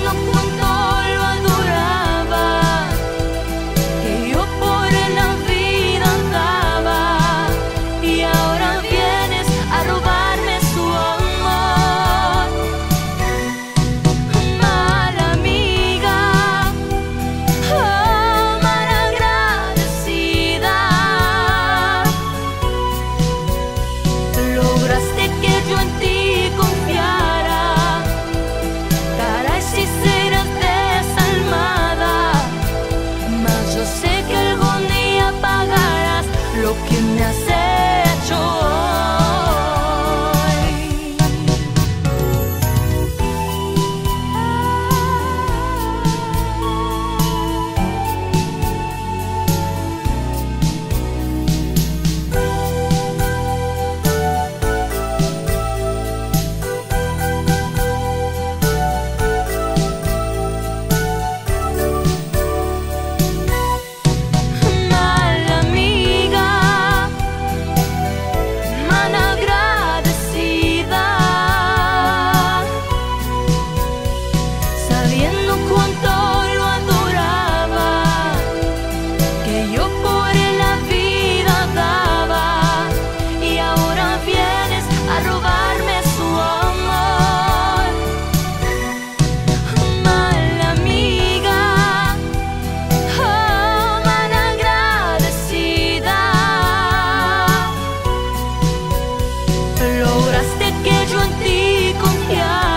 cuánto lo adoraba, que yo por él la vida daba, y ahora vienes a robarme su amor. Mala amiga, oh, malagradecida, lograste que yo en ti confiara. Caray, si serás desalmada, mas yo sé que algún día pagarás lo que me has hecho hoy. Mala amiga, malagradecida, sabiendo cuánto lo adoraba, que yo por él la vida daba, y ahora vienes a robarme su amor. Mala amiga, oh, malagradecida, lograste que yo en ti confiara.